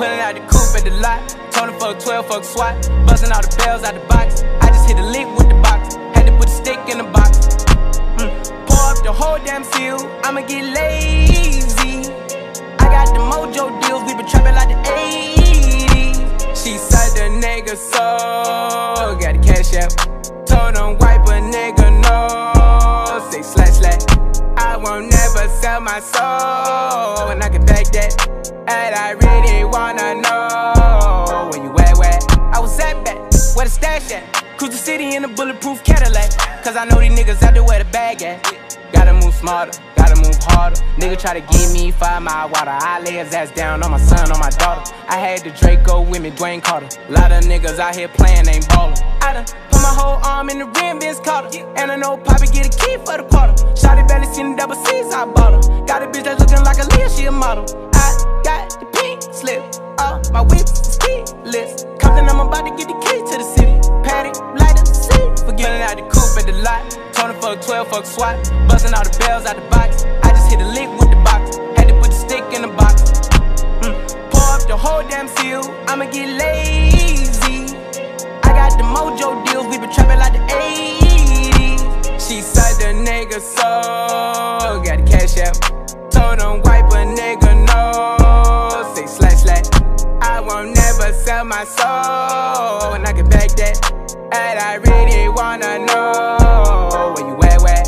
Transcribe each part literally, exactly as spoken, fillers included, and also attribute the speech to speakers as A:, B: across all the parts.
A: Pulling out the coupe at the lot. Told him fuck twelve, fuck SWAT. Busting all the bells out the box. I just hit a lick with the box. Had to put the stick in the box. Mm. Pour up the whole damn seal. I'ma get lazy. I got the mojo deals. We been trapping like the eighties. She said the nigga so got the cash out. Told him wipe a nigga no. Say slash slash. I won't never sell my soul, and I can back that. And I really wanna know where you at, where I was at back, where the stash at. Cruise the city in a bulletproof Cadillac, cause I know these niggas out there where the bag at. Gotta move smarter, gotta move harder. Nigga try to give me five mile water. I lay his ass down on my son, on my daughter. I had the Draco with me, Dwayne Carter. Lot of niggas out here playing, ain't ballin'. I done put my whole arm in the rim, Vince Carter. And I know Poppy get a key for the quarter. Shawty barely seen the double C's, I bought her. Got a bitch that's looking like a Leah, she a model. I got the pink slip, uh, my whip is keyless. Compton, I'm about to get the key to the city. Patty, light up the seat. Forgetting out the coupe at the lot. Told him fuck twelve, fuck SWAT. Busting all the bells out the box. I just hit a lick with the box. Had to put the stick in the box. Mm. Pour up the whole damn seal. I'ma get lazy. I got the mojo deals. We been trapping like the eighties. She said the nigga so got the cash out. Told him wipe a nigga no. Say slash slash. I won't never sell my soul, and I can back that. And I really wanna know where you at, where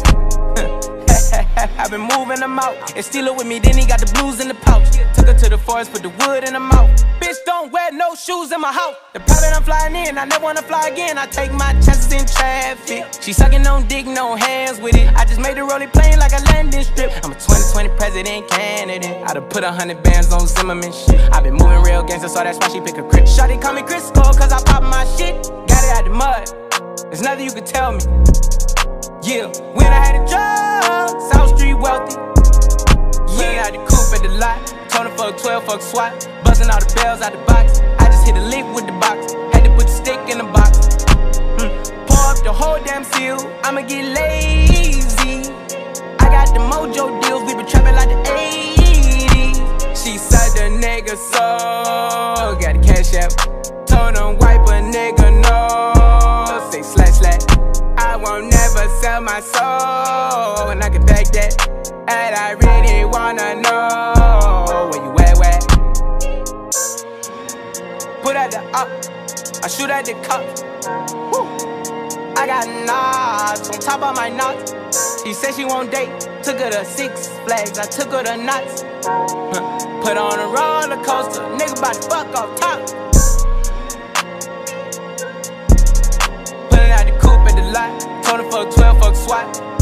A: I've been moving them out. And steal it with me, then he got the blues in the pouch. Took her to the forest, put the wood in the mouth. Bitch, don't wear no shoes in my house. The private I'm flying in, I never wanna fly again. I take my chances in traffic. She sucking on dick, no hands with it. I just made the rolling plane like a landing strip. I'm a twenty twenty president candidate. I done put a hundred bands on Zimmerman shit. I been moving real gangster, so that's why she pick a crib. Shawty call me Crisco, cause I pop my shit. Got it out the mud, there's nothing you can tell me. Yeah, when I had a job, South Street wealthy. Yeah, out the coupe at the lot. Told him fuck twelve, fuck SWAT. Busting all the bells out the box. I just hit a lick with the box. Had to put the stick in the box. Mm. Pour up the whole damn seal. I'ma get lazy. I got the mojo deals. We been trapping like the eighties. She said the nigga so got the cash out. Told him wipe a nigga no. Say slash slash. I won't never sell my soul, and I can back that. And I really wanna know where you at, where put at the up, I shoot at the cup. Woo. I got knots on top of my knots. She said she won't date. Took her to Six Flags, I took her to Knots. Put on a roller coaster, nigga bout to fuck off top. Pulling out the coupe at the lot. Told him fuck twelve, fuck SWAT.